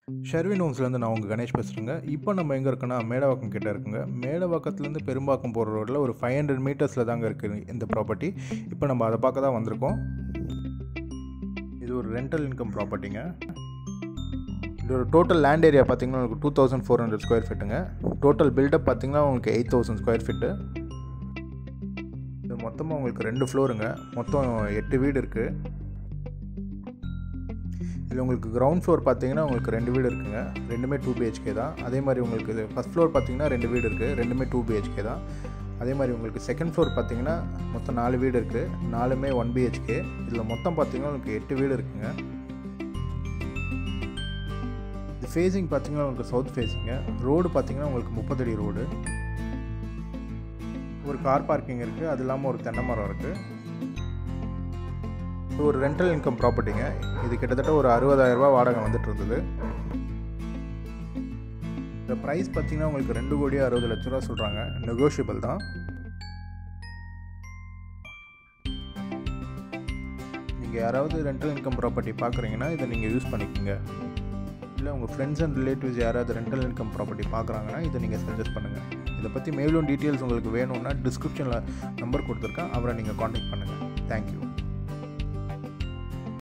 Sherwin ஹோம்ஸ்லேருந்து நான் உங்கள் கணேஷ் பேசுகிறேங்க. இப்போ நம்ம எங்கே இருக்கோன்னா மேடவாக்கம் கிட்டே இருக்குங்க. மேடவாக்கத்துலேருந்து பெரும்பாக்கம் போகிற ரோட்டில் ஒரு 500 மீட்டர்ஸில் தாங்க இருக்குது இந்த ப்ராப்பர்ட்டி. இப்போ நம்ம அதை பார்க்க தான் வந்திருக்கோம். இது ஒரு ரெண்டல் இன்கம் ப்ராப்பர்ட்டிங்க. இதோட டோட்டல் லேண்ட் ஏரியா பார்த்திங்கன்னா உங்களுக்கு 2400 ஸ்கொயர் ஃபீட்டுங்க. டோட்டல் பில்டப் பார்த்திங்கன்னா உங்களுக்கு 8000 ஸ்கொயர் ஃபீட்டு. இது மொத்தமாக உங்களுக்கு 2 ஃப்ளோருங்க. மொத்தம் 8 வீடு இருக்குது. இதில் உங்களுக்கு கிரவுண்ட் ஃப்ளோர் பார்த்தீங்கன்னா உங்களுக்கு 2 வீடு இருக்குங்க. ரெண்டுமே 2 BHK தான். அதே மாதிரி உங்களுக்கு இது ஃபஸ்ட் ஃப்ளோர் பார்த்தீங்கன்னா 2 வீடு இருக்குது. ரெண்டுமே 2 BHK தான். அதே மாதிரி உங்களுக்கு செகண்ட் ஃப்ளோர் பார்த்தீங்கன்னா மொத்தம் 4 வீடு இருக்குது. 4மே 1 BHK. இதில் மொத்தம் பார்த்தீங்கன்னா உங்களுக்கு 8 வீடு இருக்குங்க. இது ஃபேஸிங் பார்த்தீங்கன்னா உங்களுக்கு சவுத் ஃபேஸிங்க. ரோடு பார்த்தீங்கன்னா உங்களுக்கு 30 அடி ரோடு. ஒரு கார் பார்க்கிங் இருக்குது. அது இல்லாமல் ஒரு தென்னை மரம் இருக்குது. இது ஒரு ரெண்டல் இன்கம் ப்ராப்பர்ட்டிங்க. இது கிட்டத்தட்ட ஒரு 60,000 ரூபா வாடகை வந்துட்டு இருந்தது. இந்த ப்ரைஸ் பார்த்தீங்கன்னா உங்களுக்கு 2,60,00,000 சொல்கிறாங்க. நெகோஷியபிள் தான். நீங்கள் யாராவது ரெண்டல் இன்கம் ப்ராப்பர்ட்டி பார்க்குறீங்கன்னா இதை நீங்கள் யூஸ் பண்ணிக்கோங்க. இல்லை உங்கள் ஃப்ரெண்ட்ஸ் அண்ட் ரிலேட்டிவ்ஸ் யாராவது ரெண்டல் இன்கம் ப்ராப்பர்ட்டி பார்க்குறாங்கன்னா இதை நீங்கள் சஜஸ்ட் பண்ணுங்கள். இதை பற்றி மேலும் டீட்டெயில்ஸ் உங்களுக்கு வேணும்னா டிஸ்கிரிப்ஷனில் நம்பர் கொடுத்துருக்கேன். அவரை நீங்கள் காண்டாக்ட் பண்ணுங்கள். தேங்க்யூ.